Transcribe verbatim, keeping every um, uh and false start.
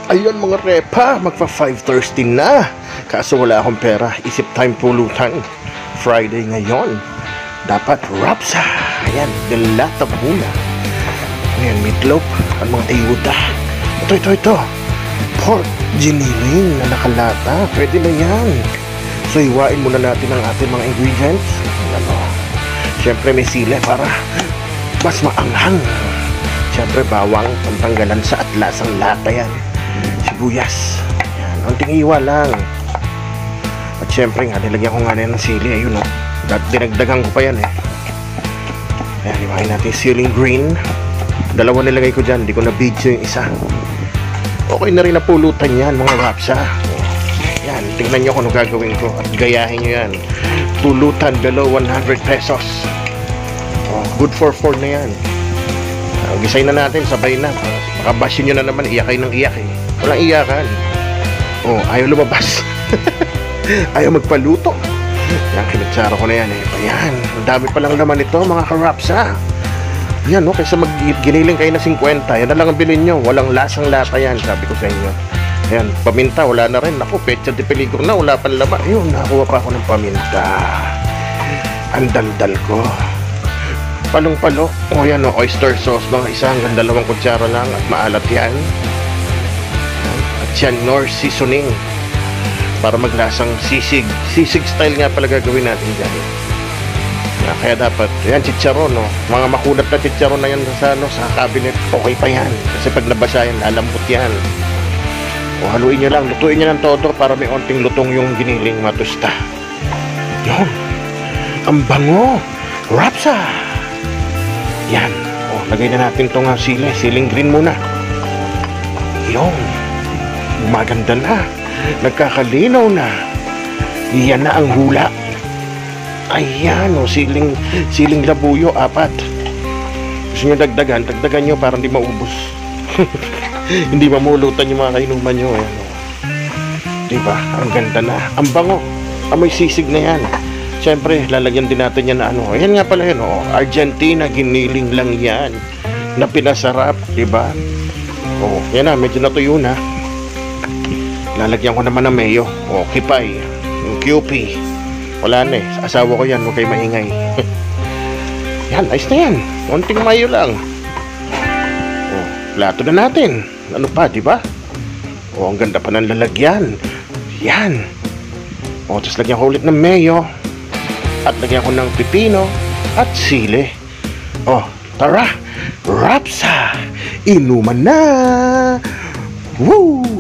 Ayun mga repa, magpa five thirty na. Kaso wala akong pera, isip time pulutan. Friday ngayon. Dapat rapsa. Ayan, delata muna. Ayan, meatloaf at mga ayuda. Ito, ito, ito. Pork giniling na nakalata. Pwede na yan. So, iwain muna natin ang ating mga ingredients. Ano, siyempre may sili para mas maanghang. Siyempre bawang, pantanggalan sa atlasang lata yan. Sibuyas. Ayan, unting iwa lang. At syempre nga, nilagyan ko nga na yan ng sili. Ayun o. Oh. Dinagdagan ko pa yan eh. Ayan, iwain natin ceiling green. Dalawa nilagay ko dyan. Hindi ko na-video yung isa. Okay na rin na pulutan yan, mga rapsa. Yan, tingnan nyo kung ano gagawin ko. At gayahin nyo yan. Pulutan below one hundred pesos. Oh, good for four na yan. Uh, gisay na natin, sabay na. Makabashin nyo na naman, iyakay ng iyak eh. Walang iyakan. Oh, ayaw lumabas. Ayaw magpaluto. Yan, kinitsara ko na yan eh. Ayan, ang dami palang laman ito mga karapsa. Yan no, kaysa mag-giniling kayo na fifty, yan na lang ang bilhin nyo. Walang lasang lata yan, sabi ko sa inyo. Ayan, paminta, wala na rin. Ako, pecha de peligro na, wala pang laman. Ayun, nakakuha pa ako ng paminta. Ang daldal ko. Palong-palo. O yan o, oyster sauce, mga isa hanggang dalawang kutsara lang at maalat yan. At yan, nor seasoning. Para maglasang sisig. Sisig style nga pala gagawin natin dyan. Kaya dapat, yan, chicharon, no? Mga makulat na chicharon na yan sa, no, sa cabinet, okay pa yan. Kasi pag nabasa yan, lalambot yan. O, haluin nyo lang, lutuin nyo ng todo para may onting lutong yung giniling matusta. Yun. Ang bango. Rapsa. Yan. O, lagay na natin itong uh, sili. Siling green muna. Yun. Maganda na. Nagkakalinaw na. Yan na ang hula. Ayan o, siling, siling labuyo, apat. Gusto nyo dagdagan, dagdagan nyo para hindi maubos. Hindi mamulutan yung mga kainuman nyo. Ayan, o. Diba? Ang ganda na. Ang bango. Amoy sisig na yan. Siyempre, lalagyan din natin yan na ano. Ayan nga pala yan, o. Argentina, giniling lang yan. Na pinasarap, diba? O, yan na, medyo natuyo na. Lalagyan ko naman ng mayo. O, kipay. Yung Q P. Wala na eh. Asawa ko yan. Huwag kayo maingay. Yan. Ayos na yan. Konting mayo lang. O, plato na natin. Ano pa, di ba? O, ang ganda pa ng lalagyan. Yan. O, tapos lagyan ko ulit ng mayo. At lagyan ko ng pipino. At sili. O, tara. Rapsa. Inuman na. Woo!